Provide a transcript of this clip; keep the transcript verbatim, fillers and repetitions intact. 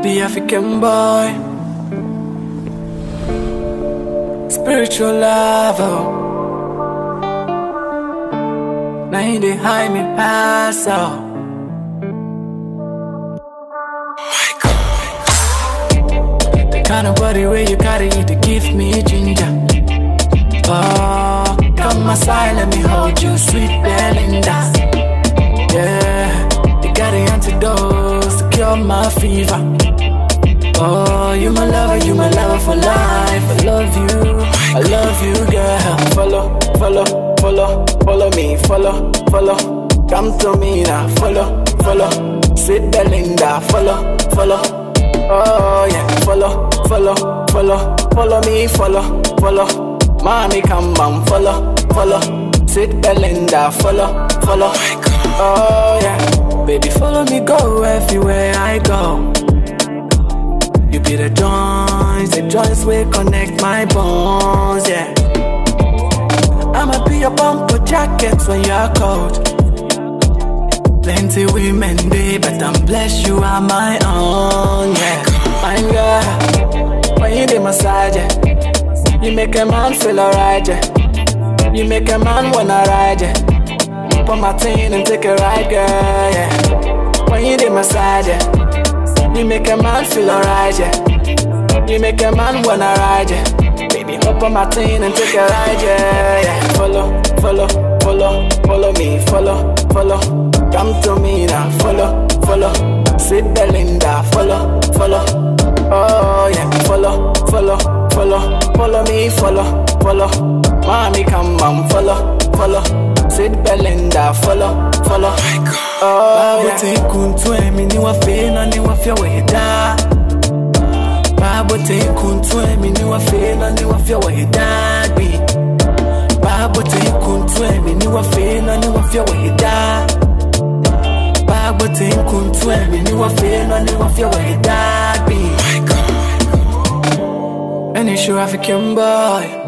the African boy, spiritual lover. Now he dey hide me pass out. The kind of body where you carry it to give me ginger. Oh, come my side, let me hold you, sweet Belinda. Yeah, you got the antidote to cure my fever. Oh, you my lover, you my lover for life. I love you, I love you, girl. Follow, follow, follow, follow me, follow, follow. Come to me now, follow, follow. Sweet Belinda, follow, follow. Oh yeah, follow, follow, follow, follow me, follow, follow. Mommy, come on, follow, follow. Sweet Belinda, follow, follow. Oh yeah, baby, follow me, go everywhere I go. You be the joints, the joints will connect my bones, yeah. I'ma be your bumper jacket when you're cold. Plenty women, babe, but I'm blessed you are my own, yeah. My girl, when you do massage, yeah, you make a man feel alright, yeah. You make a man wanna ride, yeah. Put my thing and take a ride, girl, yeah. When you do massage, yeah, you make a man feel alright, yeah. You make a man wanna ride, yeah. Baby, hop on my thing and take a ride, yeah, yeah. Follow, follow, follow, follow me, follow, follow. Come to me now, follow, follow. Sweet Belinda, follow, follow. Oh yeah, follow, follow, follow, follow me, follow, follow. Mommy, come on, follow, follow. Sweet Belinda, follow, follow. Oh yeah. Babote kuntwe mi ni wafe na ni wafya weda. Babote kuntwe mi ni wafe na ni wafya weda. Babote kuntwe mi ni wafe na ni wafya weda. Babote kuntwe mi ni wafe na ni wafya weda. And it's your African boy.